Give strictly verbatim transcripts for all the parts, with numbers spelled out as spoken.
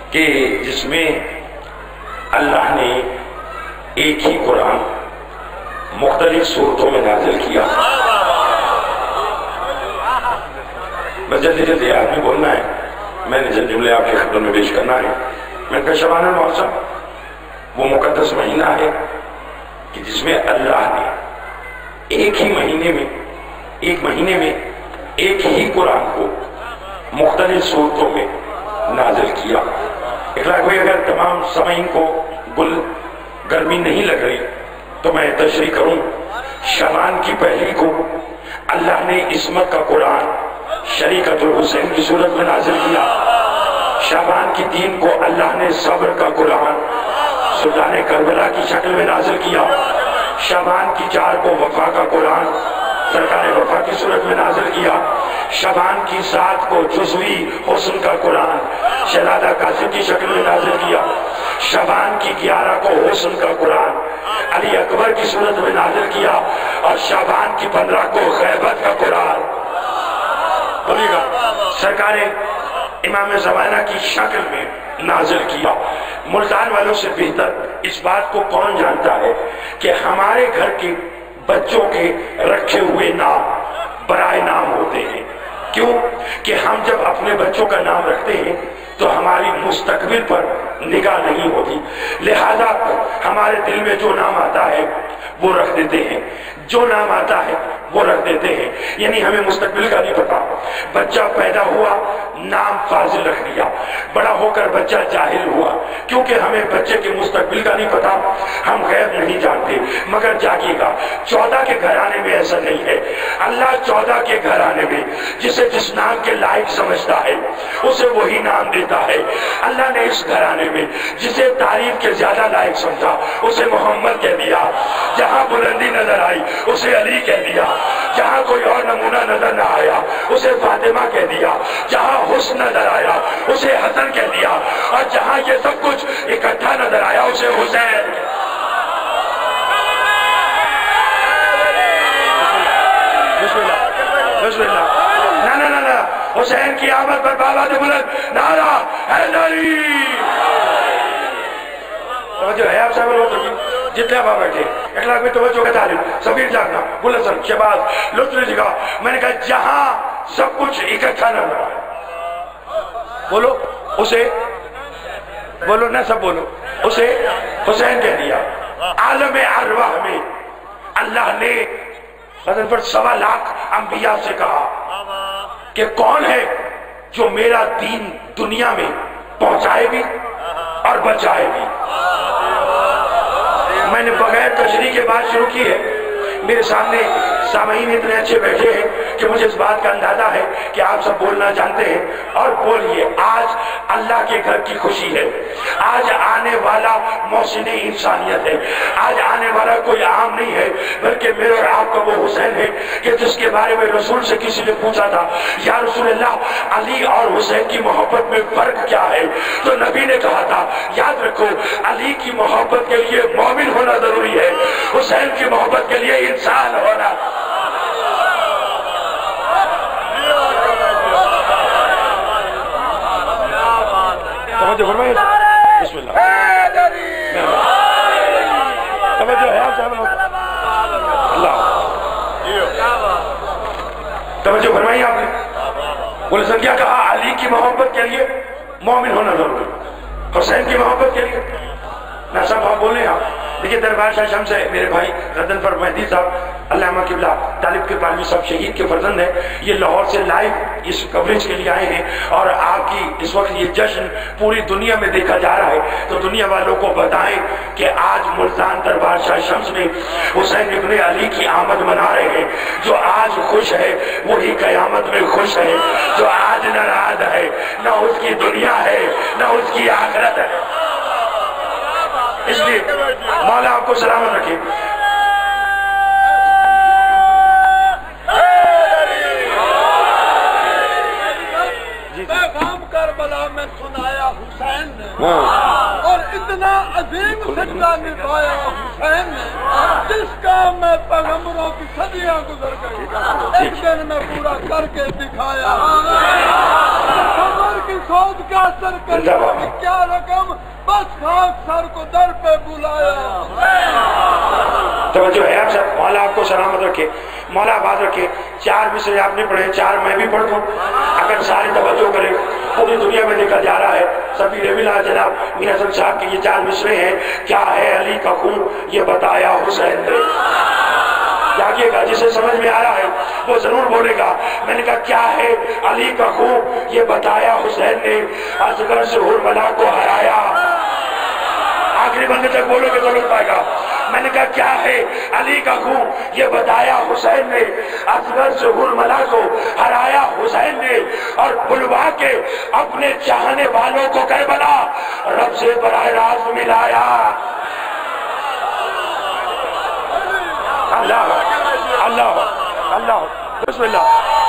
کہ جس میں اللہ نے ایک ہی قرآن مختلف صورتوں میں نازل کیا. بس جلدی جلدی آدمی بولنا ہے, میں نے جلدی جملے آپ کے خدمت میں پیش کرنا ہے. میں کہا شبان المعظم وہ مقدس مہینہ ہے کہ جس میں اللہ نے ایک ہی مہینے میں ایک مہینے میں ایک ہی قرآن کو مختلف صورتوں میں نازل کیا. اخلاق بھائی اگر تمام سامعین کو گل گرمی نہیں لگ رہی تو میں تشریح کروں. شعبان کی پہلی کو اللہ نے عصمت کا قرآن شریعت الحسین کی صورت میں نازل کیا. شعبان کی تین کو اللہ نے صبر کا قرآن سلطان کربلا کی شکل میں نازل کیا. شعبان کی چار کو وفا کا قرآن سرکار وفا کی صورت میں نازل کیا. شعبان کی سات کو جزوی حسن کا قرآن شہزادہ قاسم کی شکل میں نازل کیا. شعبان کی گیارہ کو حسن کا قرآن علی اکبر کی صورت میں نازل کیا. اور شعبان کی پندرہ کو غیبت کا قرآن بولیے گا سرکار امام زمانہ کی شکل میں نازل کیا. ملتان والوں سے بہتر اس بات کو کون جانتا ہے کہ ہمارے گھر کے بچوں کے رکھے ہوئے نام برائے نام ہوتے ہیں. کیوں کہ ہم جب اپنے بچوں کا نام رکھتے ہیں تو ہماری مستقبل پر نگاہ نہیں ہوتی, لہذا ہمارے دل میں جو نام آتا ہے وہ رکھ دیتے ہیں, جو نام آتا ہے وہ رکھ دیتے ہیں. یعنی ہمیں مستقبل کا نہیں پتا. بچہ پیدا ہوا نام فاضل رکھ دیا, بڑا ہو کر بچہ جاہل ہوا کیونکہ ہمیں بچے کے مستقبل کا نہیں پتا, ہم غیب نہیں جانتے. مگر جاگیے گا چودہ کے گھرانے میں ایسا نہیں ہے. اللہ چودہ کے گھرانے میں جسے جس نام کے لائق سمجھتا ہے اسے وہی نام دیتا ہے. اللہ نے اس گھرانے میں جسے تعریف کے زیادہ لائق سمجھا اسے محمد کہہ دیا. جہاں بلندی نظر آئی اسے علی کہہ دیا. جہاں کوئی اور نمونہ نظر نہ آیا اسے فاطمہ کہہ دیا. جہاں حسن نظر آیا اسے حسن کہہ دیا. اور جہاں یہ سب کچھ اکٹھا نظر آیا اسے حسین. بسم اللہ بسم اللہ. نہ نہ نہ نہ حسین کی آمد پر بابا بلند نعرہ حیدری. توجہ ہے آپ صاحب لوگ جتنے آپ بیٹھے اخلاق میں توجہ کا تعلیم سبیر جاگنا گلسن شہباز لطف جگہ. میں نے کہا جہاں سب کچھ اکٹھا نہ ہوا بولو اسے بولو نہ سب بولو اسے حسین کہہ دیا. عالم ارواح میں اللہ نے حضرت پر سوا لاکھ انبیاء سے کہا کہ کون ہے جو میرا دین دنیا میں پہنچائے بھی اور بچائے بھی. میں نے بغیر تشریح کے بات شروع کی ہے. میرے سامنے سامعین اتنے اچھے بیٹھے ہیں کہ مجھے اس بات کا اندازہ ہے کہ آپ سب بولنا جانتے ہیں اور بولیے. آج اللہ کے گھر کی خوشی ہے. آج آنے والا محسن انسانیت ہے. آج آنے والا کوئی عام نہیں ہے بلکہ میرے اور آپ کا وہ حسین ہے کہ جس کے بارے میں رسول سے کسی نے پوچھا تھا یا رسول اللہ علی اور حسین کی محبت میں فرق کیا ہے, تو نبی نے کہا تھا یاد رکھو علی کی محبت کے لیے مومن ہونا ضروری ہے, حسین کی محبت کے لیے انسان ہونا. توجہ فرمائیے بسم اللہ. توجہ ہے آپ صاحب اللہ توجہ فرمائیے. آپ نے گلشن کیا کہا علی کی محبت کے لیے مومن ہونا ضروری, حسین کی محبت کے لیے نہ سب آپ بولیں. آپ دیکھیے دربار شاہ شمس ہے میرے بھائی غضنفر مہدی صاحب علامہ قبلہ طالب کے پالوی صاحب شہید کے فرزند ہیں. یہ لاہور سے لائیو اس کوریج کے لیے آئے ہیں اور آپ کی اس وقت یہ جشن پوری دنیا میں دیکھا جا رہا ہے. تو دنیا والوں کو بتائیں کہ آج ملتان دربار شاہ شمس میں حسین ابن علی کی آمد منا رہے ہیں. جو آج خوش ہے وہی قیامت میں خوش ہے. جو آج ناراض ہے نہ اس کی دنیا ہے نہ اس کی آخرت ہے. اس لیے مولا آپ کو سلامت رکھے. پیغام کربلا میں سنایا حسین نے اور اتنا عظیم سجدہ نبھایا حسین نے جس کا میں پیغمبروں کی صدیاں گزر گئی ایک دن میں پورا کر کے دکھایا. کی سوچ کا اثر کرنے کی کیا رقم، بس خاک سر کو در پہ بلایا۔ توجہ ہے آپ سب، مولا آپ کو سلامت رکھے، مولا آباد رکھے۔ چار مصرے آپ نے پڑھے، چار میں بھی پڑھ دوں اگر سارے توجہ کرے۔ پوری دنیا میں دیکھا جا رہا ہے، سبھی ریویلا جناب میاں حسن صاحب کے یہ چار مصرے ہیں، کیا ہے علی کا خون یہ بتایا حسین نے۔ جاگیے گا، جسے سمجھ میں آ رہا ہے وہ ضرور بولے گا۔ میں نے کہا کیا ہے علی کا خون یہ بتایا حسین نے، اصغر سے حرملا کو ہرایا۔ آخری بندے تک بولو گے تو لگ پائے گا۔ میں نے کہا کیا ہے علی کا خون یہ بتایا حسین نے، اصغر سے حرملا کو ہرایا حسین نے، اور بلوا کے اپنے چاہنے والوں کو کربلا رب سے براہ راست ملایا۔ اللہ اللہ اللہ بسم اللہ۔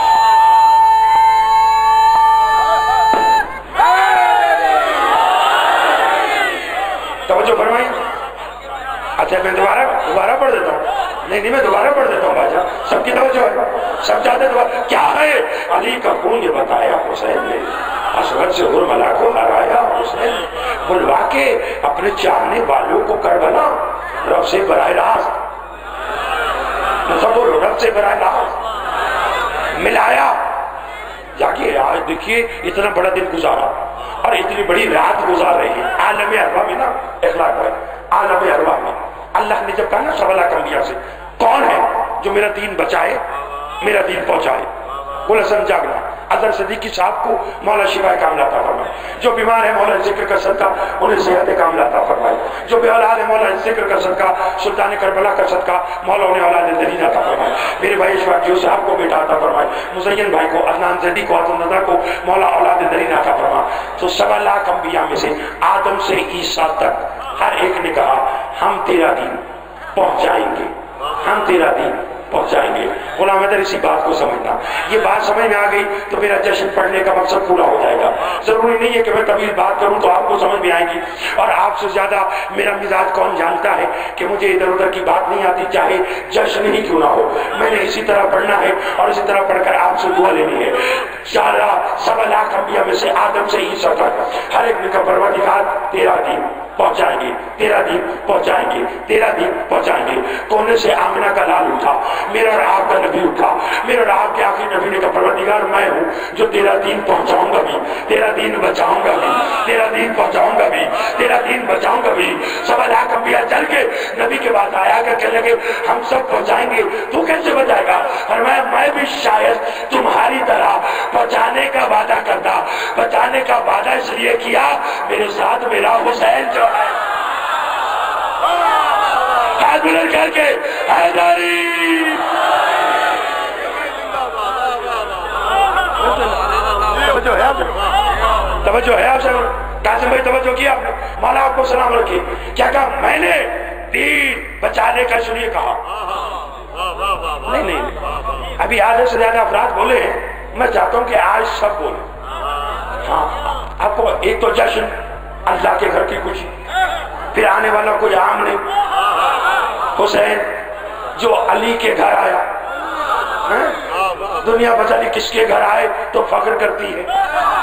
توجہ فرمائیں۔ اچھا میں دوبارہ دوبارہ پڑھ دیتا ہوں، نہیں نہیں میں دوبارہ پڑھ دیتا ہوں بھاجا، سب کی توجہ ہے، سب چاہتے دوبارہ۔ کیا ہے علی کا خون یہ بتایا حسین نے، اصغر سے حرملا کو ہرایا حسین نے، بلوا کے اپنے چاہنے والوں کو کربلا رب سے براہ راست بولو، رب سے براہ راست ملایا۔ جاگیے آج دیکھیے اتنا بڑا دن گزارا اور اتنی بڑی رات گزار رہی ہے عالم ارواح میں نا، اخلاق بھائی عالم ارواح میں اللہ نے جب کہا نا سب لاکھ انبیاء سے کون ہے جو میرا دین بچائے میرا دین پہنچائے، وہ لسن جاگنا۔ اظہر صدیقی صاحب کو مولا شفا کاملہ عطا فرمائے، جو بیمار ہے مولا ذکر کا صدقہ انہیں صحت کاملہ عطا فرمائے، جو بے اولاد ہے مولا ذکر کا صدقہ سلطان کربلا کا صدقہ مولا انہیں اولاد دلین عطا فرمائے، میرے بھائی اشفاق جو صاحب کو بیٹا عطا فرمائے، مزین بھائی کو، عدنان زیدی کو، عطا نظر کو مولا اولاد دلین عطا فرمائے۔ تو سوا لاکھ انبیاء میں سے آدم سے عیسیٰ تک ہر ایک نے کہا ہم تیرا دین پہنچائیں گے، ہم تیرا دین پہنچائیں گے۔ غلام حیدر اسی بات کو سمجھنا، یہ بات سمجھ میں آ گئی تو میرا جشن پڑھنے کا مقصد پورا ہو جائے گا۔ ضروری نہیں ہے کہ میں طویل بات کروں تو آپ کو سمجھ میں آئے گی، اور آپ سے زیادہ میرا مزاج کون جانتا ہے کہ مجھے ادھر ادھر کی بات نہیں آتی، چاہے جشن ہی کیوں نہ ہو، میں نے اسی طرح پڑھنا ہے اور اسی طرح پڑھ کر آپ سے دعا لینی ہے۔ چارہ سوا لاکھ انبیاء میں سے آدم سے عیسیٰ تک ہر ایک نے کہا پروردگار تیرا دین پہنچائیں گے، تیرا دین پہنچائیں گے، تیرا دین پہنچائیں گے۔ کونے سے آمنہ کا لال اٹھا، میرا اور آپ کا نبی اٹھا، میرا اور آپ کے آخری نبی نے کہا پروردگار میں ہوں جو تیرا دین پہنچاؤں گا بھی، تیرا دین بچاؤں گا بھی، تیرا دین پہنچاؤں گا بھی، تیرا دین بچاؤں گا بھی۔ سوا لاکھ انبیاء چل کے نبی کے بعد آیا کہ کہنے لگے ہم سب پہنچائیں گے، تو کیسے بچائے گا؟ فرمایا میں بھی شاید تمہاری طرح بچانے کا وعدہ کرتا، بچانے کا وعدہ اس لیے کیا میرے ساتھ میرا حسین جو ہے، ہاتھ بلند کر کے حیدری۔ توجہ ہے آپ سے، توجہ ہے آپ سے، قاسم بھائی توجہ کیا آپ نے؟ مولا آپ کو سلام رکھے۔ کیا کہا؟ میں نے دین بچانے کا سنیے کہا، نہیں نہیں ابھی آدھے سے زیادہ افراد بولے ہیں، میں چاہتا ہوں کہ آج سب بولیں۔ ہاں آپ کو ایک تو جشن اللہ کے گھر کی خوشی، پھر آنے والا کوئی عام نہیں، حسین جو علی کے گھر آیا، دنیا پتہ نہیں کس کے گھر آئے تو فخر کرتی ہے،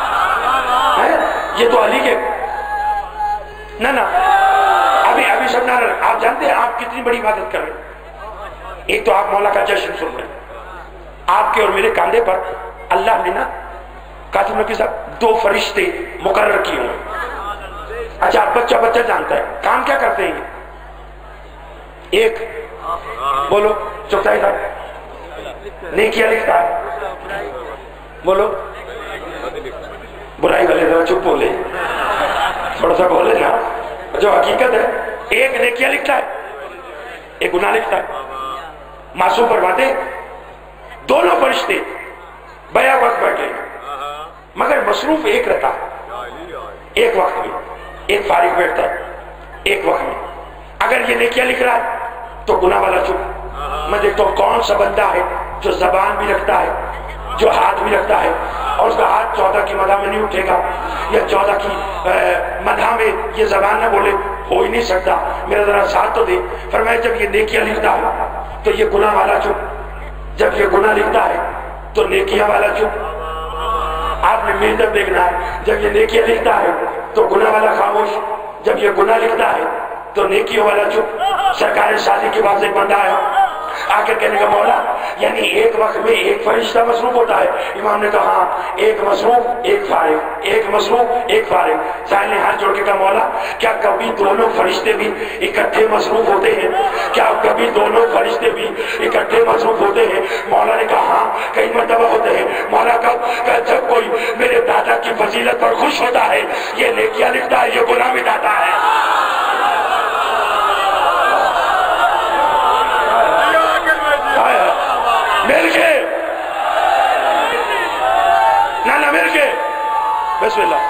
یہ تو علی کے نہ نہ ابھی ابھی سب نہ، آپ جانتے ہیں آپ کتنی بڑی عبادت کر رہے ہیں۔ ایک تو آپ مولا کا جشن سن رہے ہیں، آپ کے اور میرے کاندھے پر اللہ نے نا قاسم نقوی صاحب دو فرشتے مقرر کیے ہوئے۔ اچھا بچہ بچہ جانتا ہے کام کیا کرتے ہیں؟ ایک بولو چوتھائی صاحب نیکیاں لکھتا ہے، بولو برائی والے ذرا چپ بولے، تھوڑا سا بولے نا، جو حقیقت ہے ایک نیکیاں لکھتا ہے ایک گناہ لکھتا ہے، معصوم پر باتیں دونوں فرشتے بیا وقت بیٹھے مگر مصروف ایک رہتا ہے، ایک وقت میں ایک فارغ بیٹھتا ہے ایک وقت میں۔ اگر یہ نیکیاں لکھ رہا ہے تو گناہ والا چپ۔ میں دیکھتا ہوں کون سا بندہ ہے جو زبان بھی رکھتا ہے، جو ہاتھ بھی رکھتا ہے، اور اس کا ہاتھ چودہ کی مدح میں نہیں اٹھے گا، یا چودہ کی مدح میں یہ زبان نہ بولے، ہو ہی نہیں سکتا، میرا ذرا ساتھ تو دے۔ فرمایا جب یہ نیکیاں لکھتا ہے تو یہ گناہ والا چپ، جب یہ گناہ لکھتا ہے تو نیکیاں والا چپ۔ آپ نے محنت دیکھنا ہے، جب یہ نیکیاں لکھتا ہے تو گناہ والا خاموش، جب یہ گناہ لکھتا ہے تو نیکیوں والا چپ۔ سرکار شادی کے بعد ایک بندہ ہے آ کے کہنے کا مولا یعنی ایک وقت میں ایک فرشتہ مصروف ہوتا ہے؟ امام نے کہا ہاں، ایک مصروف ایک فارغ، ایک مصروف ایک فارغ۔ سائل نے ہاتھ جوڑ کے کہا مولا کیا کبھی دونوں فرشتے بھی اکٹھے مصروف ہوتے ہیں؟ کیا کبھی دونوں فرشتے بھی اکٹھے مصروف ہوتے ہیں؟ مولا نے کہا ہاں کئی مرتبہ ہوتے ہیں۔ مولا کب؟ کہ جب کوئی میرے دادا کی فضیلت پر خوش ہوتا ہے، یہ نیکیاں لکھتا ہے، یہ گناہ مٹاتا ہے۔ مل کے نانا مل کے بسم اللہ۔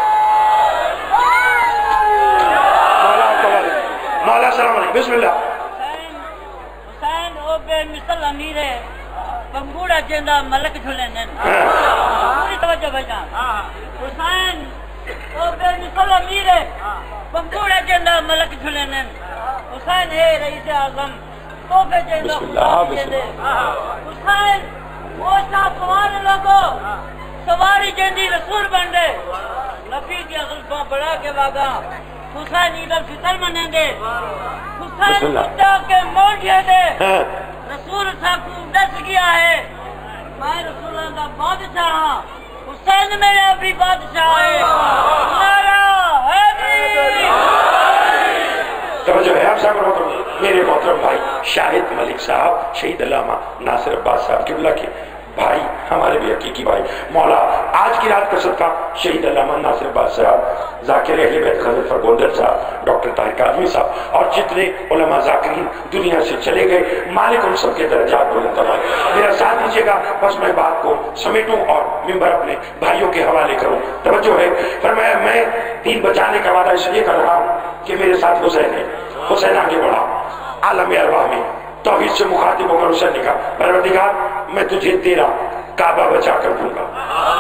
مولا آپ کا مولا سلام علیکم بسم اللہ۔ حسین او بے مثل امیر ہے، بمبوڑا جیندہ ملک جھولینن، پوری توجہ بھائی حسین او بے مثل امیر ہے، بمبوڑا جیندہ ملک جھولینن، حسین ہے رئیس اعظم توفے جیندہ خدا جیندے، حسین وہ شاہ سوار لگو سواری جیندی رسول بن دے، نبی کی غلطاں بڑھا کے باگا، حسین عید الفطر منیں گے، حسین خدا کے موڑیے دے، رسول ساکو دس گیا ہے، میں رسول اللہ بادشاہ ہاں، حسین میرا بھی بادشاہ ہے، نعرہ حیدری۔ توجہ ہے آپ صاحب رہو تو میرے محترم بھائی شاہد ملک صاحب شہید علامہ ناصر عباس صاحب قبلہ کے بھائی، ہمارے بھی حقیقی بھائی، مولا آج کی رات کا صدقہ شہید علامہ ناصر عباس صاحب، ذاکر اہل بیت غزل فرگوندر صاحب، ڈاکٹر طاہر کاظمی صاحب اور جتنے علماء ذاکرین دنیا سے چلے گئے، مالک ان سب کے درجات بلند فرمائے۔ میرا ساتھ دیجیے گا، بس میں بات کو سمیٹوں اور ممبر اپنے بھائیوں کے حوالے کروں۔ توجہ ہے، فرمایا میں دین بچانے کا وعدہ اس لیے کر رہا ہوں کہ میرے ساتھ حسین ہے، حسین آگے بڑھا عالم ارواح میں توحید سے مخاطب ہو کر حسین نے کہا پروردگار میں تجھے تیرا کعبہ بچا کر دوں گا۔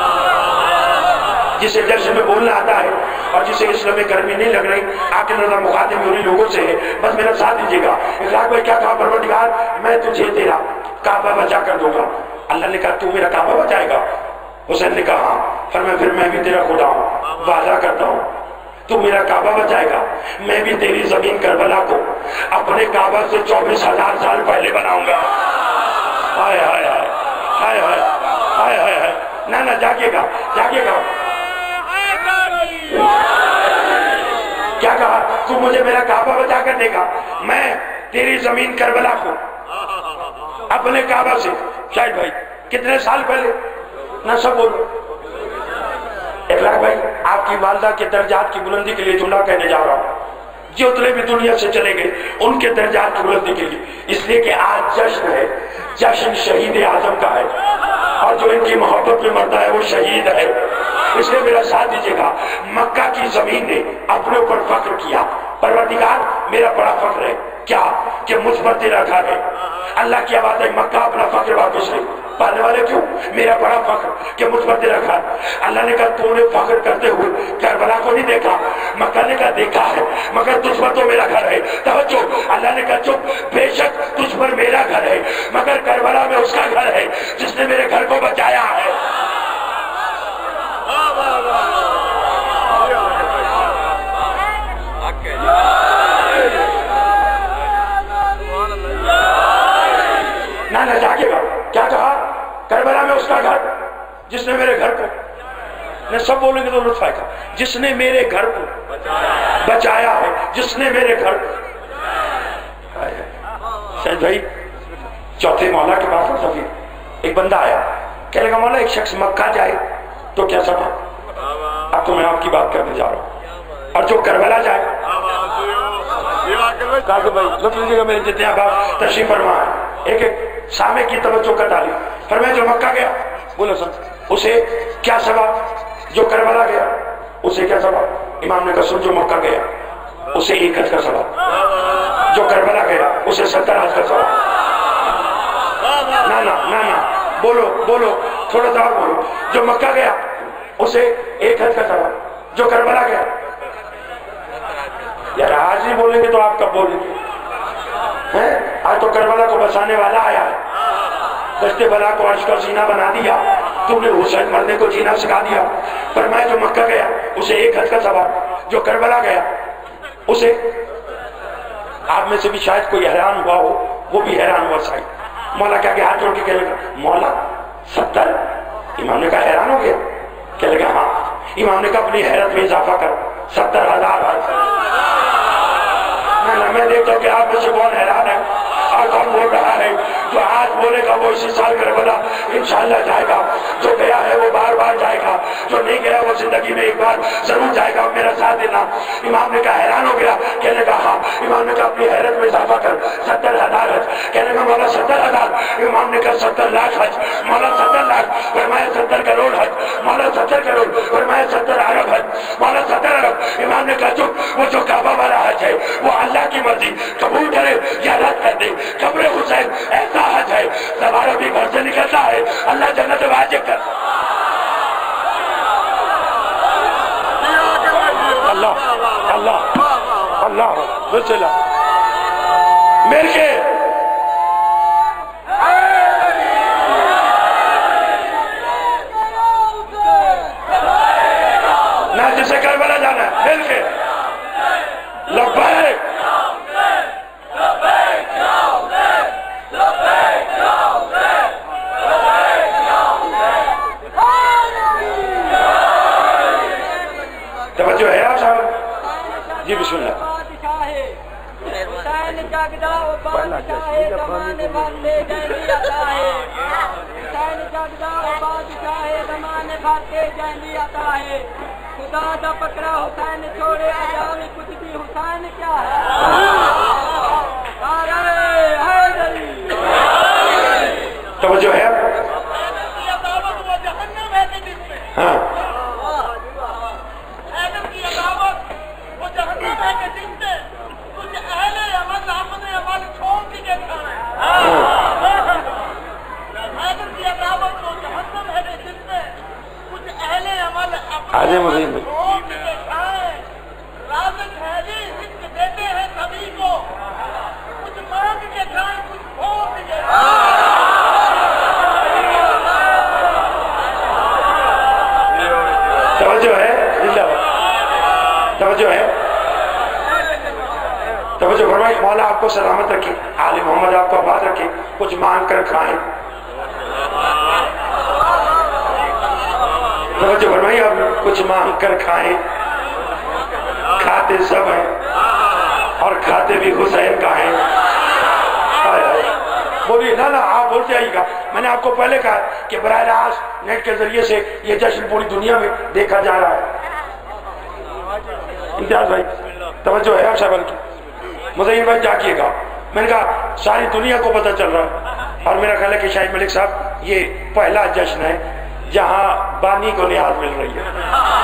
جسے جشن میں بولنا آتا ہے اور جسے اسلام میں گرمی نہیں لگ رہی، آکے نظر مخاطب انہی لوگوں سے ہے، بس میرا ساتھ دیجیے گا۔ اخلاق بھائی کیا کہا پروردگار میں تجھے تیرا کعبہ بچا کر دوں گا۔ اللہ نے کہا تو میرا کعبہ بچائے گا؟ حسین نے کہا ہاں۔ فرمایا پھر میں بھی تیرا خدا ہوں، وعدہ کرتا ہوں تو میرا کعبہ بچائے گا، میں بھی تیری زمین کربلا کو اپنے کعبہ سے چوبیس ہزار سال پہلے بناؤں گا۔ ہائے ہائے ہائے ہائے ہائے ہائے ہائے ہائے نانا جاگیے گا جاگیے گا۔ کیا کہا تو مجھے میرا کعبہ بچا کر دے گا، میں تیری زمین کربلا کو اپنے کعبہ سے، شاید بھائی کتنے سال پہلے نہ سب بولو۔ اخلاق بھائی آپ کی والدہ کے درجات کی بلندی کے لیے جملہ کہنے جا رہا ہوں، جو اتنے بھی دنیا سے چلے گئے ان کے درجات کی بلندی کے لیے، اس لیے کہ آج جشن ہے، جشن شہید اعظم کا ہے اور جو ان کی محبت میں مرتا ہے وہ شہید ہے۔ اس لیے میرا ساتھ دیجیے گا، مکہ کی زمین نے اپنے اوپر فخر کیا، پروردگار میرا بڑا فخر ہے کیا کہ مجھ پر تیرا گھر ہے۔ اللہ کی آواز ہے مکہ اپنا فخر واپس لے، پانے والے کیوں؟ میرا بڑا فخر کہ مجھ پر تیرا گھر۔ اللہ نے کہا تو نے فخر کرتے ہوئے کربلا کو نہیں دیکھا، مکہ نے کہا دیکھا ہے مگر تجھ پر تو میرا گھر ہے۔ توجہ، اللہ نے کہا چپ، بے شک تجھ پر میرا گھر ہے مگر کربلا میں اس کا گھر ہے جس نے میرے گھر کو بچایا ہے۔ نانا جاگے گا، کیا کہا؟ کربلا میں اس کا گھر جس نے میرے گھر کو، میں سب بولیں گے تو لطف آئے گا، جس نے میرے گھر کو بچایا ہے، جس نے میرے گھر کو۔ شاید بھائی چوتھے مولا کے پاس سفیر ایک بندہ آیا، کہہ لگا مولا ایک شخص مکہ جائے تو کیا سبب؟ اب تو میں آپ کی بات کرنے جا رہا ہوں، اور جو کربلا جائے، کہا کہ بھائی لطف لیجیے گا میرے جتنے آپ تشریف فرما ہے، ایک ایک سامنے کی توجہ کا ڈالی۔ فرمایا جو مکہ گیا بولو سب اسے کیا سبب، جو کربلا گیا اسے کیا سبب؟ امام نے کہا سن جو مکہ گیا اسے ایک حج کا سبب، جو کربلا گیا اسے ستر حج کا سبب۔ نا نا نا نا بولو بولو تھوڑا سا بولو، جو مکہ گیا اسے ایک حج کا سبب، جو کربلا گیا۔ یار آج نہیں بولیں گے تو آپ کب بولیں گے؟ آج تو کربلا کو بچانے والا آیا ہے، دشت بلا کو عرش کا زینہ بنا دیا، تم نے حسین مرنے کو جینا سکھا دیا۔ فرمایا جو مکہ گیا اسے ایک حج کا ثواب، جو کربلا گیا اسے، آپ میں سے بھی شاید کوئی حیران ہوا ہو، وہ بھی حیران ہوا شاید۔ مولا کہا کہ ہاتھ جوڑ کے کہنے لگا مولا ستر؟ امام نے کہا حیران ہو گیا؟ کہنے لگا ہاں۔ امام نے کہا اپنی حیرت میں اضافہ کر ستر ہزار حج۔ میں میں دیکھتا ہوں کہ آپ میں سے کون حیران ہے اور کون بول رہا ہے۔ جو آج بولے گا وہ اسی سال کربلا انشاءاللہ جائے گا، جو گیا ہے وہ بار بار جائے گا، جو نہیں گیا وہ زندگی میں ایک بار ضرور جائے گا، میرا ساتھ دینا۔ امام نے کہا حیران ہو گیا؟ کہنے لگا ہاں۔ امام نے کہا اپنی حیرت میں اضافہ کر ستر ہزار حج۔ کہنے لگا مولا ستر ہزار؟ امام نے کہا ستر لاکھ حج۔ مولا ستر لاکھ؟ فرمایا ستر کروڑ حج۔ مولا ستر کروڑ؟ فرمایا ستر ارب حج۔ مولا ستر ارب؟ امام نے کہا چپ، وہ جو کعبہ والا حج ہے وہ اللہ کی مرضی قبول کرے یا رد کر دے۔ قبر حسین ایسا حج ہے سوارا بھی گھر سے نکلتا ہے اللہ جنت واجب کر۔ اللہ اللہ اللہ بسم اللہ مل کے نہ جسے کربلا جانا ہے مل کے لبیک توجہ ہے آپ صاحب؟ جی بسم اللہ۔ حسین جاگدا و بادشاہ زمانے بھرتے جیندی عطا ہے، حسین جاگدا و بادشاہ زمانے بھرتے جیندی عطا ہے، خدا دا پکڑا حسین چھوڑے اجاوی کچھ بھی حسین کیا ہے، نعرہ حیدری۔ توجہ ہے ہاں آجے مزید میں توجہ ہے زندہ باد توجہ ہے توجہ فرمائے مولا آپ کو سلامت رکھے، آل محمد آپ کو آباد رکھے، کچھ مانگ کر کھائیں۔ توجہ فرمائے آپ کچھ مانگ کر کھائیں، کھاتے سب ہیں اور کھاتے بھی حسین کا ہیں۔ بولیے نا نا آپ بول جائیے گا۔ میں نے آپ کو پہلے کہا کہ براہ راست نیٹ کے ذریعے سے یہ جشن پوری دنیا میں دیکھا جا رہا ہے۔ امتیاز بھائی توجہ ہے آپ صاحب کی، مزین بھائی جاکیے گا۔ میں نے کہا ساری دنیا کو پتہ چل رہا ہے اور میرا خیال ہے کہ شاہد ملک صاحب یہ پہلا جشن ہے جہاں بانی کو نیاز مل رہی ہے۔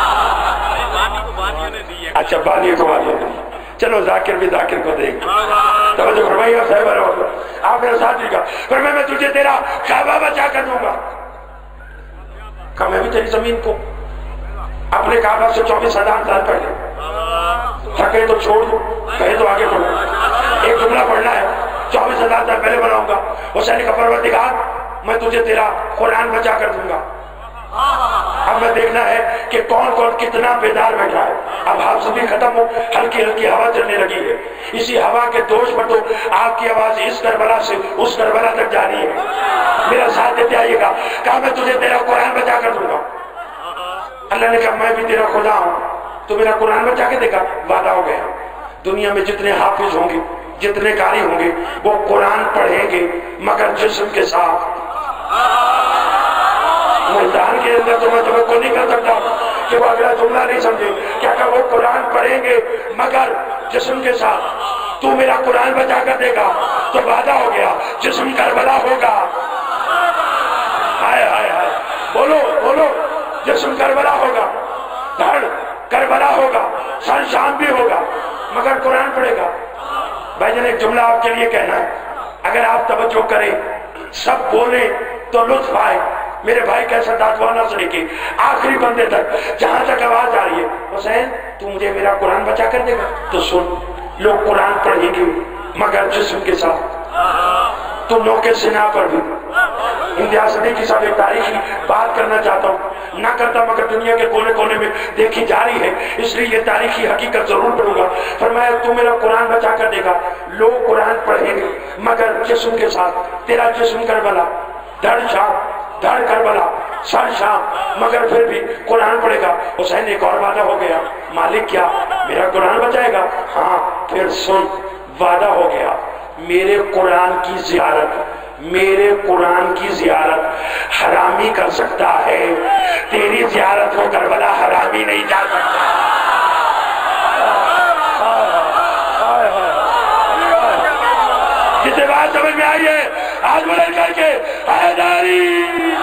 اچھا بانی کو بانی نے دی، چلو ذاکر بھی ذاکر کو دے گا۔ توجہ فرمائیے آپ صاحب، آپ میرا ساتھ دیگا، پھر میں میں تجھے تیرا کعبہ بچا کر دوں گا۔ کہا میں بھی تیری زمین کو اپنے کعبہ سے چوبیس ہزار سال پہلے تھکے تو چھوڑ دو، کہے تو آگے پڑھو، ایک جملہ پڑھنا ہے، چوبیس ہزار سال پہلے بناؤں گا۔ حسین کا پروردگار میں تجھے تیرا قرآن بچا کر دوں گا۔ اب میں دیکھنا ہے کہ کون کون کتنا بیدار بیٹھا ہے۔ اب حافظ بھی ختم ہو، ہلکی ہلکی ہوا چلنے لگی ہے، اسی ہوا کے دوش پر تو آپ کی آواز اس کربلا سے اس کربلا تک جاری ہے۔ میرا ساتھ دیتے آئیے گا۔ کہا میں تجھے تیرا قرآن بچا کر دوں گا۔ اللہ نے کہا میں بھی تیرا خدا ہوں، تو میرا قرآن بچا کے دے گا۔ وعدہ ہو گیا۔ دنیا میں جتنے حافظ ہوں گے، جتنے قاری ہوں گے، وہ قرآن پڑھیں گے مگر جسم کے ساتھ۔ میدان کے اندر تو میں تمہیں کو نہیں کر سکتا کہ وہ اگلا جملہ نہیں سمجھے، کیا کہ وہ قرآن پڑھیں گے مگر جسم کے ساتھ۔ تو میرا قرآن بچا کر دے گا تو وعدہ ہو گیا، جسم کربلا ہوگا۔ ہائے ہائے ہائے بولو بولو، جسم کربلا ہوگا، دھڑ کربلا ہوگا، سر شام بھی ہوگا مگر قرآن پڑھے گا۔ بھائی جان ایک جملہ آپ کے لیے کہنا ہے، اگر آپ توجہ کریں سب بولیں تو لطف آئے۔ میرے بھائی کیسا داتوانا سے لے کے آخری بندے تک جہاں تک آواز آ رہی ہے، حسین تو مجھے میرا قرآن بچا کر دے گا؟ تو سن، لوگ قرآن پڑھیں گے مگر جسم کے ساتھ۔ تو نوکے سنا پر بھی امتیاز صدیقی صاحب ایک تاریخی بات کرنا نہ کرتا مگر دنیا کے کونے کونے میں دیکھی جا رہی ہے، اس لیے یہ تاریخی حقیقت ضرور پڑھوں گا۔ فرمایا تو میرا قرآن بچا کر دے گا، لوگ قرآن پڑھیں گے مگر جسم کے ساتھ، تیرا جسم کربلا، دھڑ شام، دھڑ کربلا، سر شام، مگر پھر بھی قرآن پڑھے گا۔ حسین ایک اور وعدہ ہو گیا، مالک کیا میرا قرآن بچائے گا؟ ہاں، پھر سن، وعدہ ہو گیا میرے قرآن کی زیارت، میرے قرآن کی زیارت حرامی کر سکتا ہے، تیری زیارت کو کربلا حرامی نہیں جا سکتا۔ جسے بات سمجھ میں آئی ہے آج بلند کر کے حیداری۔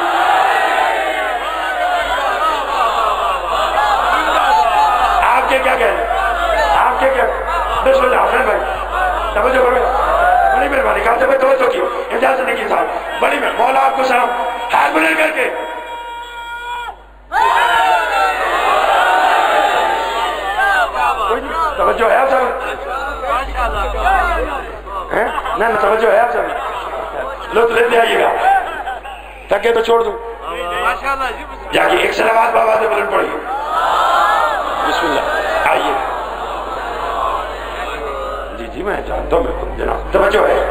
آپ کے کیا کہہ رہے آپ کے کیا بسم اللہ حسین بھائی توجہ کرو، بڑی مہربانی کہا سے توجہ کی اجازت نہیں کی صاحب، بڑی مہربانی، مولا آپ کو سلام، ہاتھ بلند کر کے توجہ ہے آپ سب؟ نہ نہ توجہ ہے آپ سب؟ لطف لیتے آئیے گا، تھکے تو چھوڑ دوں، جا کے ایک سلامات بابا سے بلند پڑھیے، بسم اللہ آئیے۔ جی جی میں جانتا ہوں، میں جناب توجہ ہے،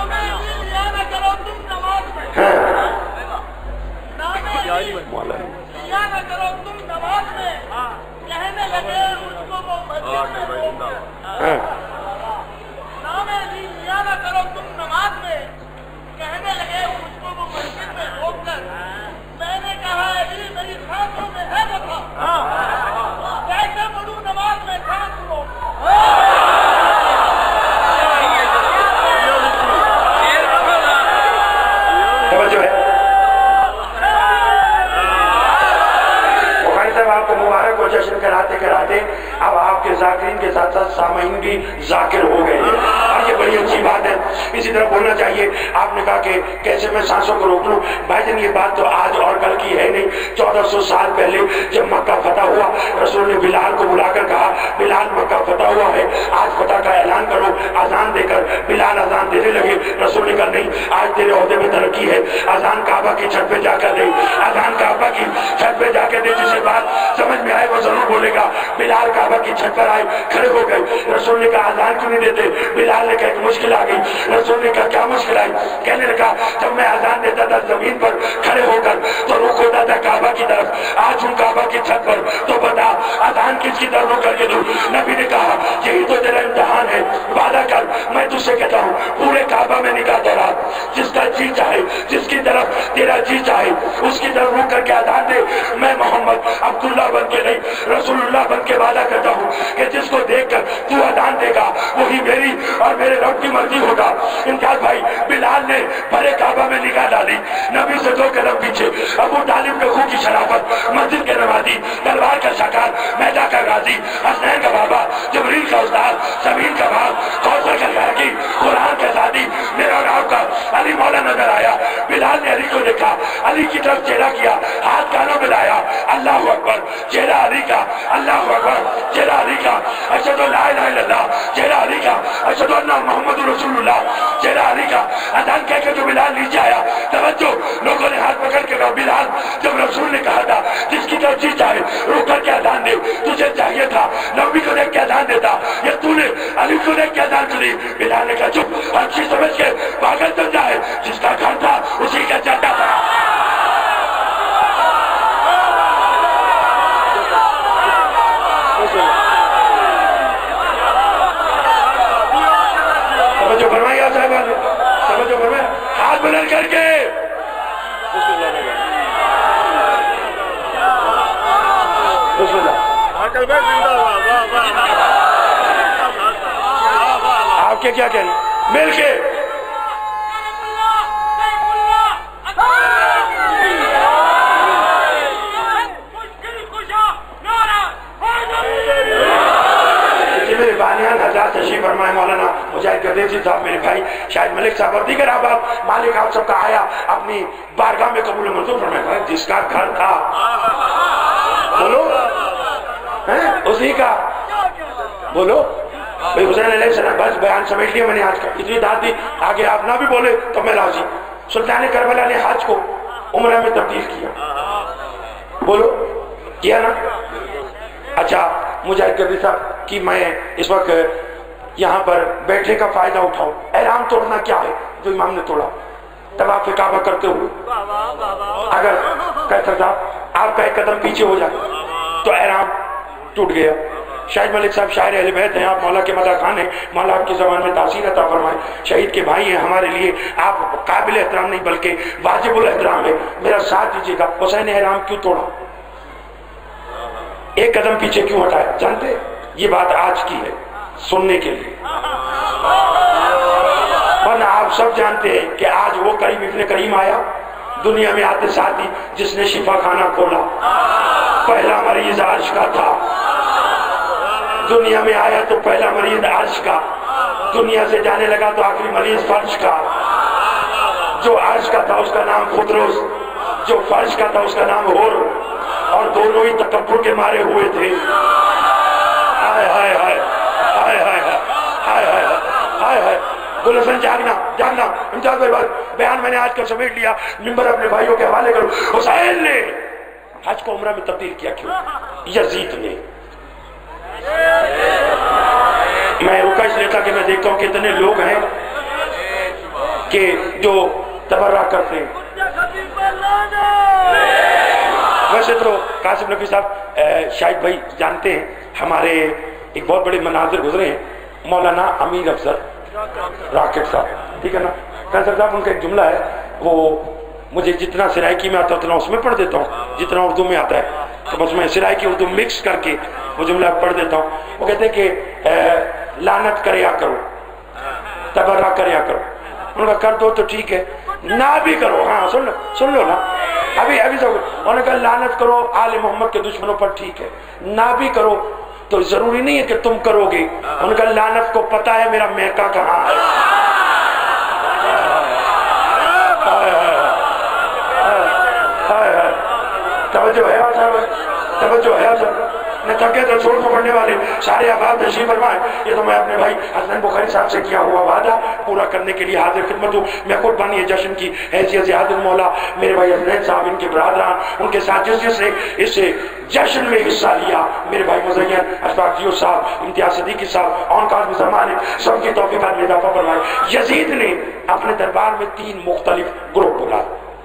مولا کہنے لگے مجھ کو وہ مسجد میں روک کر، میں نے کہا علی میری خانوں میں ہے بتا، کیسے پڑھوں نماز میں کھڑا کرو؟ توجہ ہے، بخاری صاحب آپ کو مبارک کو جشن کراتے کراتے اب آپ کے ذاکرین کے ساتھ ساتھ سامعین بھی ذاکر ہو گئے ہیں، اور یہ بڑی اچھی بات ہے۔ اسی طرح بولنا چاہیے، آپ نے کہا کہ کیسے میں سانسوں کو روک لوں، بھائی جان یہ بات تو آج اور کل کی ہے نہیں، چودہ سو سال پہلے جب مکہ فتح ہوا رسول نے بلال کو بلا کر کہا بلال مکہ فتح ہوا ہے، آج فتح کا اعلان کرو، اذان دے کر بلال اذان دینے لگے، رسول نے کہا نہیں آج تیرے عہدے میں ترقی ہے، اذان کعبہ کی چھت پہ جا کر دے، اذان کعبہ کی چھت پہ جا کے دے، جسے بات سمجھ میں آئے وہ ضرور بولے گا۔ بلال کعبہ کی چھت پر آئے، کھڑے ہو گئے، رسول نے کہا اذان کیوں نہیں دیتے؟ بلال نے کہا ایک مشکل آ گئی، رسول نے کہا کیا مشکل آئی؟ کہنے لگا جب میں اذان دیتا تھا زمین پر کھڑے ہو کر تو رخ ہوتا تھا کعبہ کی طرف، آج ہوں کعبہ کی چھت پر، تو بتا اذان کس کی طرف رخ کر کے دوں؟ نبی نے کہا یہی تو تیرا امتحان ہے، وعدہ کر میں تجھ سے کہتا ہوں پورے کعبہ میں نگاہ دوڑا، جس کا جی چاہے جس کی طرف تیرا جی چاہے اس کی طرف رخ کر کے اذان دے۔ میں محمد عبداللہ بن کے نہیں رسول اللہ بن کے وعدہ کرتا ہوں کہ جس کو دیکھ کر تو اذان دے گا وہی میری اور میرے رب کی مرضی ہوگا۔ امتیاز بھائی بلال نے بھرے کعبہ میں نگاہ ڈالی، نبی سے دو قدم پیچھے ابو طالب کے خون کی شرافت، مسجد کے نمازی، تلوار کا شکار، میدہ کا غازی، حسنین کا بابا، جبریل کا استاد، زمین کا باپ، کوثر کا گھر، قرآن کا سادی، میرا نام کا علی مولا نظر آیا۔ بلال نے علی کو دیکھا، علی کی طرف چہرہ کیا، ہاتھ کانوں میں لایا، اللہ اکبر، چہرہ علی کا، اللہ اکبر، چہرہ علی کا، اشہد ان لا الہ الا اللہ، چہرہ علی کا، اشہد ان محمد رسول اللہ، چہرہ علی کا۔ اذان کہہ کے جو بلال نیچے آیا، توجہ، لوگوں نے ہاتھ پکڑ کے کہا بلال جب رسول نے کہا تھا جس کی طرف جی چاہے رک کر کے اذان دے، تجھے چاہیے تھا نبی کو دیکھ کے اذان دیتا، یا تو نے علی کو دیکھ کے اذان سنی؟ بلال نے کہا چپ، ہر چیز سمجھ کے پاگل تو جائے، جس کا گھر تھا اسی کا چاٹا تھا۔ توجہ فرمائیے آپ صاحب، توجہ فرمائیے، ہاتھ بلند کر کے بسم اللہ بسم اللہ۔ آپ کے کیا کہنے مل کے میرے بانیان حضرات تشریف فرمائے، مولانا مجاہد گردیسی صاحب، میرے بھائی شاہد ملک صاحب اور دیگر احباب، مالک آپ سب کا آیا اپنی بارگاہ میں قبول منظور فرمائے، جس کا گھر تھا بولو اسی کا بولو۔ بھائی حسین علیہ السلام، بس بیان سمیٹ لیا میں نے آج کا، اتنی داد دی، آگے آپ نہ بھی بولے تو میں راضی۔ سلطان کربلا نے حج کو عمرہ میں تبدیل کیا، بولو کیا نا؟ اچھا مجاہد گردی صاحب کہ میں اس وقت یہاں پر بیٹھنے کا فائدہ اٹھاؤں، احرام توڑنا کیا ہے جو امام نے توڑا طواف کعبہ کرتے ہوئے؟ اگر کیسر صاحب آپ کا ایک قدم پیچھے ہو جائے تو احرام ٹوٹ گیا۔ شاہد ملک صاحب شاعر اہل بیت ہیں، آپ مولا کے مدح خان ہیں، مولا آپ کی زبان میں تاثیر عطا فرمائے، شہید کے بھائی ہیں ہمارے لیے، آپ قابل احترام نہیں بلکہ واجب الاحترام ہے، میرا ساتھ دیجیے گا۔ حسین احرام کیوں توڑا؟ ایک قدم پیچھے کیوں ہٹایا؟ جانتے یہ بات آج کی ہے سننے کے لیے، ورنہ آپ سب جانتے ہیں کہ آج وہ کریم ابن کریم آیا دنیا میں آتے ساتھ ہی جس نے شفا خانہ کھولا، پہلا مریض عرش کا تھا، دنیا میں آیا تو پہلا مریض عرش کا، دنیا سے جانے لگا تو آخری مریض فرش کا، جو عرش کا تھا اس کا نام خدروس، جو فرش کا تھا اس کا نام ہور، اور دونوں ہی تکبر کے مارے ہوئے تھے۔ ہائے ہائے ہائے ہائے ہائے ہائے ہائے ہائے ہائے گل حسن جاگنا جاگنا امتیاز بھائی بیان میں نے آج کل سمیٹ لیا، ممبر اپنے بھائیوں کے حوالے کرو۔ حسین نے حج کو عمرہ میں تبدیل کیا کیوں؟ یزید نے۔ میں رکا اس لیے تھا کہ میں دیکھتا ہوں کہ اتنے لوگ ہیں کہ جو تبرع کرتے ہیں۔ ویسے تو قاسم نقوی صاحب شاہد بھائی جانتے ہیں ہمارے ایک بہت بڑے مناظر گزرے ہیں، مولانا امیر افضل راکٹ صاحب، ٹھیک ہے نا؟ قاسم صاحب ان کا ایک جملہ ہے، وہ مجھے جتنا سرائکی میں آتا ہے اتنا اس میں پڑھ دیتا ہوں، جتنا اردو میں آتا ہے تو بس میں سرائکی اردو مکس کر کے وہ جملہ پڑھ دیتا ہوں۔ وہ کہتے ہیں کہ لعنت کریا کرو، تبرع کریا کرو۔ انہوں نے کہا کر دو تو ٹھیک ہے، نہ بھی کرو، ہاں سن لو سن لو نا، ابھی ابھی سب انہوں نے کہا لعنت کرو آل محمد کے دشمنوں پر، ٹھیک ہے، نہ بھی کرو تو ضروری نہیں ہے کہ تم کرو گے۔ انہوں نے کہا لعنت کو پتا ہے میرا میکا کہاں ہے۔ توجہ ہے توجہ ہے نہ تھکے تو چھوڑ کو پڑھنے والے سارے احباب تشریف فرمائیں۔ یہ تو میں اپنے بھائی حسن بخاری صاحب سے کیا ہوا وعدہ پورا کرنے کے لیے حاضر خدمت ہوں۔ میں قربانی جشن کی حیثیت سے حاضر مولا میرے بھائی حسنین صاحب، ان کے برادران، ان کے ساتھ جس جس نے اس جشن میں حصہ لیا، میرے بھائی مزین اشفاق جیو صاحب، امتیاز صدیقی صاحب، اون کاظم زمان، سب کی توفیقات میں اضافہ فرمائے۔ یزید نے اپنے دربار میں تین مختلف گروہ بلا،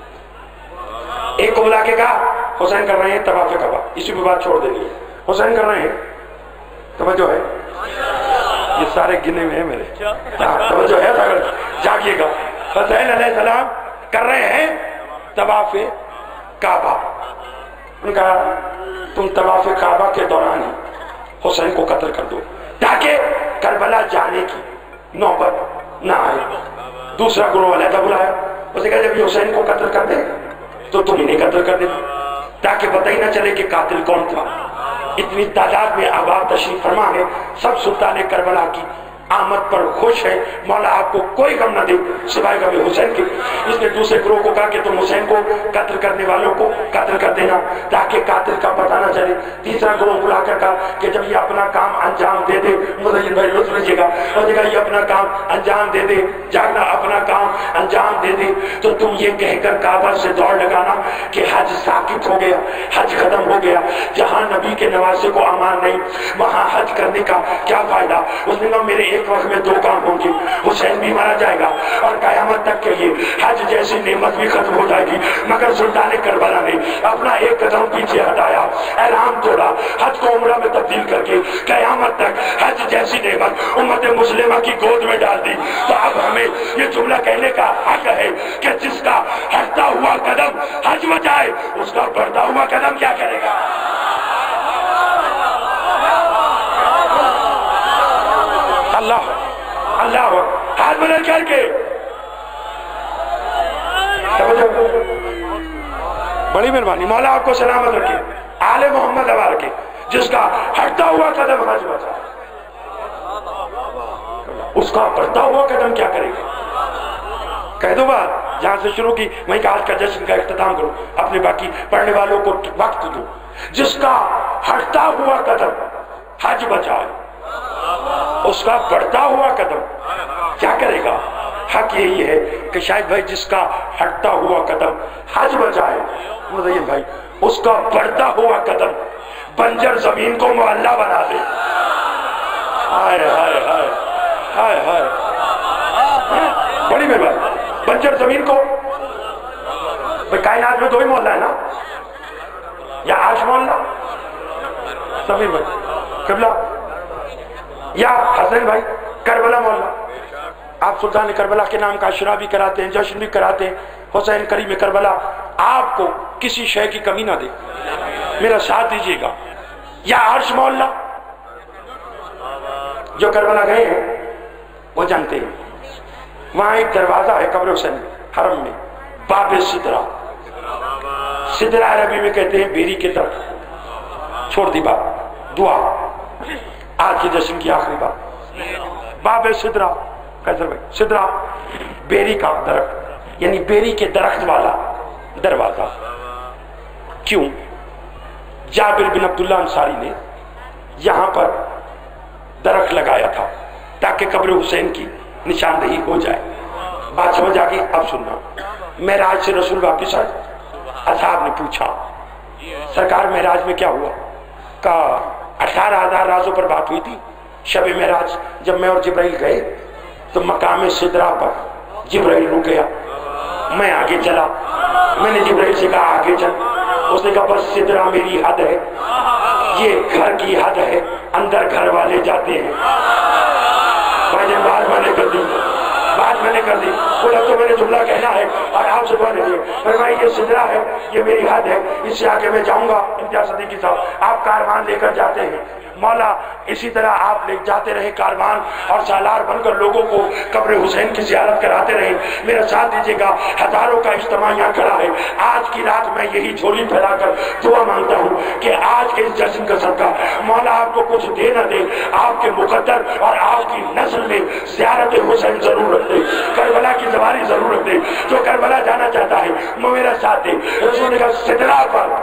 ایک کو بلا کے کہا حسین کر رہے ہیں طواف کعبہ، اسی پہ بات چھوڑ دیں گے، حسین کر رہے ہیں، توجہ ہے، یہ سارے گنے میں ہیں میرے، توجہ ہے، جاگیے گا، حسین علیہ السلام کر رہے ہیں طواف کعبہ۔ ان کا تم طواف کعبہ کے دوران ہی حسین کو قتل کر دو تاکہ کربلا جانے کی نوبت نہ آئے۔ دوسرا گروہ علیحدہ بلایا، اسے کہا جب یہ حسین کو قتل کر دے تو تم انہیں قتل کر دینا تاکہ پتہ ہی نہ چلے کہ قاتل کون تھا۔ اتنی تعداد میں احباب تشریف فرما ہے، سب سلطان کربلا کی آمد پر خوش ہے، مولا آپ کو کوئی غم نہ دے سوائے غم حسین کے۔ اس نے دوسرے گروہ کو کہا کہ تم حسین کو قتل کرنے والوں کو قتل کر دینا تاکہ قاتل کا پتہ نہ چلے۔ تیسرا گروہ بلا کر کہا کہ جب یہ اپنا کام انجام دے دے، مزین بھائی لطف لیجیے گا، اور جگہ یہ اپنا کام انجام دے دے، جاگنا اپنا کام انجام دے دے تو تم یہ کہہ کر کعبہ سے دوڑ لگانا کہ حج ساکت ہو گیا، حج ختم ہو گیا، جہاں نبی کے نواسے کو امان نہیں وہاں حج کرنے کا کیا فائدہ۔ اس نے کہا میرے ایک وقت میں دو کام ہوں گے، حسین بھی مارا جائے گا اور قیامت تک کے لیے حج جیسی نعمت بھی ختم ہو جائے گی۔ مگر سلطان کربلا نے اپنا ایک قدم پیچھے ہٹایا، احرام توڑا، حج کو عمرہ میں تبدیل کر کے قیامت تک حج جیسی نعمت امت مسلمہ کی گود میں ڈال دی۔ تو اب ہمیں یہ جملہ کہنے کا حق ہے کہ جس کا ہٹتا ہوا قدم حج بچائے اس کا بڑھتا ہوا قدم کیا کرے گا؟ اللہ اللہ ہاتھ بلند کر کے بڑی مہربانی، مولا آپ کو سلامت رکھے، آل محمد عوار رکھے، جس کا ہٹتا ہوا قدم حج بچا اس کا بڑھتا ہوا قدم کیا کرے گا؟ کہہ دو بات جہاں سے شروع کی وہیں کا آج کا جشن کا اختتام کرو، اپنے باقی پڑھنے والوں کو وقت دو۔ جس کا ہٹتا ہوا قدم حج بچائے اس کا بڑھتا ہوا قدم کیا کرے گا؟ حق یہی ہے کہ شاید بھائی جس کا ہٹتا ہوا قدم حج بجائے مزین بھائی اس کا بڑھتا ہوا قدم بنجر زمین کو معلّہ بنا دے. ہائے ہائے ہائے ہائے ہائے بڑی مہربانی. بنجر زمین کو کائنات میں دو ہی محلہ ہے نا, یا عرش محلہ سمیر بھائی قبلہ, یا حسین بھائی کربلا محلہ. آپ سلطان کربلا کے نام کا عشرہ بھی کراتے ہیں, جشن بھی کراتے ہیں. حسین کریم کربلا آپ کو کسی شے کی کمی نہ دے, میرا ساتھ دیجیے گا. یا عرش محلہ, جو کربلا گئے ہیں وہ جانتے ہیں وہاں ایک دروازہ ہے قبر حسین حرم میں, باب سدرہ. سدرہ عربی میں کہتے ہیں بیری کے طرف. چھوڑ دی بات, دعا آج کی جشن کی آخری بات. باب سدرہ کیسر بھائی, سدرہ بیری کا درخت, یعنی بیری کے درخت والا دروازہ. کیوں؟ جابر بن عبداللہ انصاری نے یہاں پر درخت لگایا تھا تاکہ قبر حسین کی نشاندہی ہو جائے. بات سمجھ آ گئی؟ اب سننا. معراج سے رسول واپس آئے, اصحاب نے پوچھا سرکار معراج میں کیا ہوا؟ کہا اٹھارہ ہزار رازوں پر بات ہوئی تھی. شب معراج جب میں اور جبرائیل گئے تو مقام سدرہ پر جبرائیل رک گیا, میں آگے چلا. میں نے جبرائیل سے کہا آگے چل. اس نے کہا بس سدرہ میری حد ہے, یہ گھر کی حد ہے, اندر گھر والے جاتے ہیں. بات میں نے کر دی, بات میں نے کر دی. بولا تو میں نے جملہ کہنا ہے اور آپ سے دعا نہیں ہے. فرمایا یہ سدرہ ہے, یہ میری حد ہے, اس سے آگے میں جاؤں گا. امتیاز صدیقی صاحب آپ کاروان لے کر جاتے ہیں, مولا اسی طرح آپ لے جاتے رہے کاروان اور سالار بن کر لوگوں کو قبر حسین کی زیارت کراتے رہے. میرا ساتھ دیجیے گا, ہزاروں کا اجتماع یہاں کھڑا ہے. آج کی رات میں یہی جھولی پھیلا کر دعا مانگتا ہوں کہ آج کے اس جشن کا صدقہ مولا آپ کو کچھ دے نہ دے, آپ کے مقدر اور آپ کی نسل میں زیارت حسین ضرور رکھ دے, کربلا کی سواری ضرور رکھ دے. جو کربلا جانا چاہتا ہے وہ میرا ساتھ دے. رسول نے کہا سدرہ پر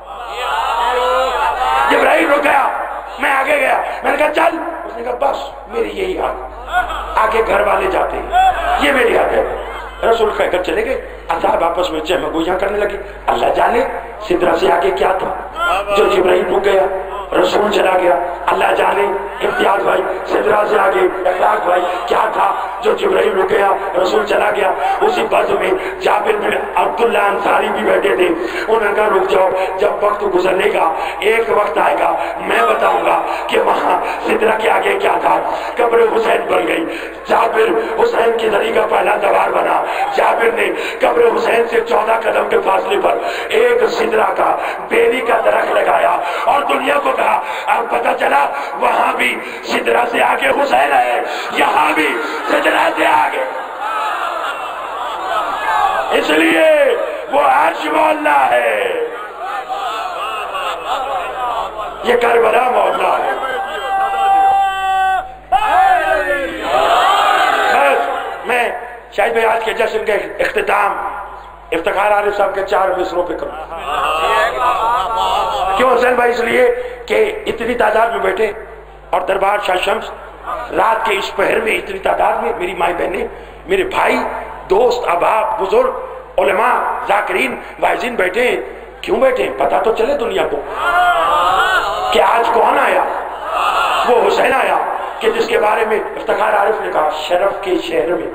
جبرائیل رک گیا, میں آگے گیا. میں نے کہا چل. اس نے کہا بس میری یہی حق, آگے گھر والے جاتے ہیں, یہ میری حق ہے. رسول کہہ کر چلے گئے. اصحاب آپس میں چہمہ گوئیاں کرنے لگے. اللہ جانے سدرہ سے آگے کیا تھا جو جبرائیل رک گیا, رسول چلا گیا. اللہ جانے امتیاز بھائی سدرہ سے آگے اخلاق بھائی کیا تھا جو جبرائیل رک گیا, رسول چلا گیا. اسی بز میں جابر بن عبداللہ انصاری بھی بیٹھے تھے. انہوں نے کہا رک جاؤ, جب وقت گزرنے کا ایک وقت آئے گا میں بتاؤں گا کہ وہاں سدرہ کے آگے کیا تھا. قبر حسین بن گئی. جابر حسین کی زری کا پہلا دوار بنا. جابر نے قبر حسین سے چودہ قدم کے فاصلے پر ایک سدرہ کا بیری کا درخت لگایا اور دنیا کو کہا اب پتہ چلا وہاں بھی سدرہ سے آگے حسین ہے, یہاں بھی سدرہ سے آگے. اس لیے وہ عرش محلہ ہے, یہ کربلا محلہ ہے. میں شاید میں آج کے جشن کے اختتام افتخار عارف صاحب کے چار مصروں پہ کروں. کیوں حسین بھائی؟ اس لیے کہ اتنی تعداد میں بیٹھے اور دربار شاہ شمس رات کے اس پہر میں اتنی تعداد میں میری مائیں بہنیں, میرے بھائی, دوست, احباب, بزرگ, علماء, ذاکرین, واعظین بیٹھے. کیوں بیٹھے؟ پتہ تو چلے دنیا کو کہ آج کون آیا. وہ حسین آیا کہ جس کے بارے میں افتخار عارف نے کہا شرف کے شہر میں.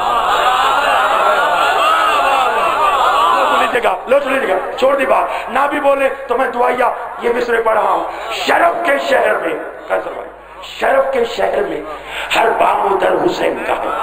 لو چلیے گا, چھوڑ دی بات, نہ بھی بولے تو میں دعائیا یہ مصرے پڑھ رہا ہوں. شرف کے شہر میں, کیسا بھائی, شرف کے شہر میں ہر بام و در حسین کا ہے.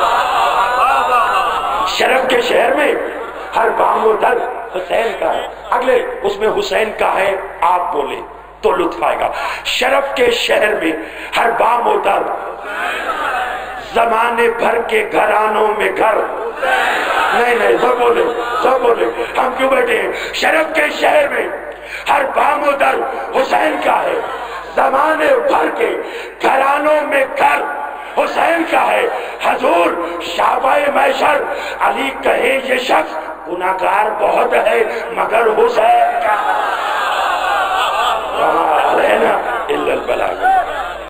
شرف کے شہر میں ہر بام و در حسین کا ہے. اگلے اس میں حسین کا ہے آپ بولے تو لطف آئے گا. شرف کے شہر میں ہر بام و در, زمانے بھر کے گھرانوں میں گھر. نہیں نہیں سب بولے, سب بولے, ہم کیوں بیٹھے ہیں؟ شرف کے شہر میں ہر بام و در حسین کا ہے, زمانے بھر کے گھرانوں میں گھر حسین کا ہے. حضور شعبۂ محشر علی کہے یہ شخص گناہگار بہت ہے مگر حسین کا